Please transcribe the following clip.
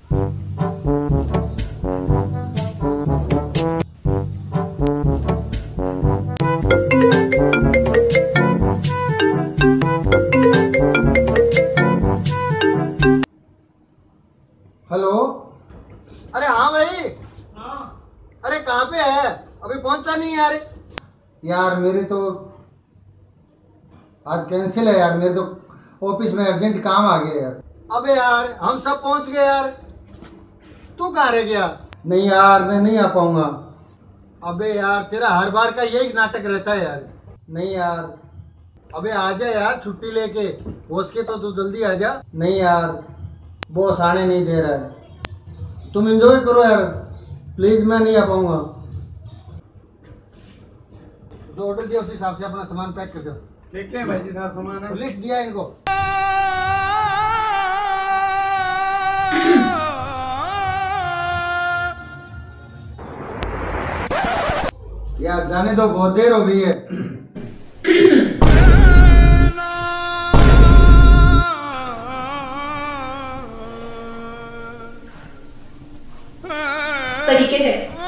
Hello. अरे हाँ भाई। हाँ। अरे कहाँ पे है? अभी पहुंचा नहीं यार। यार मेरे तो आज कैंसिल है यार, मेरे तो ऑफिस में अर्जेंट काम आ गया यार। अबे यार हम सब पहुंच गए यार, तू कहाँ रह गया? नहीं यार, मैं नहीं आ पाऊंगा। अबे यार तेरा हर बार का यही नाटक रहता है यार। नहीं यार। अबे आजा यार छुट्टी लेके, हो सके तो तू जल्दी आजा। नहीं यार, बॉस आने नहीं दे रहा है। तुम एंजॉय करो यार, प्लीज, मैं नहीं आ पाऊंगा। जो ऑर्डर दिया उस हिसाब से अपना सामान पैक कर दो। ठीक है भाई जी, सारा सामान है। लिस्ट दिया इनको। यार जाने दो, बहुत देर हो गई है। तरीके से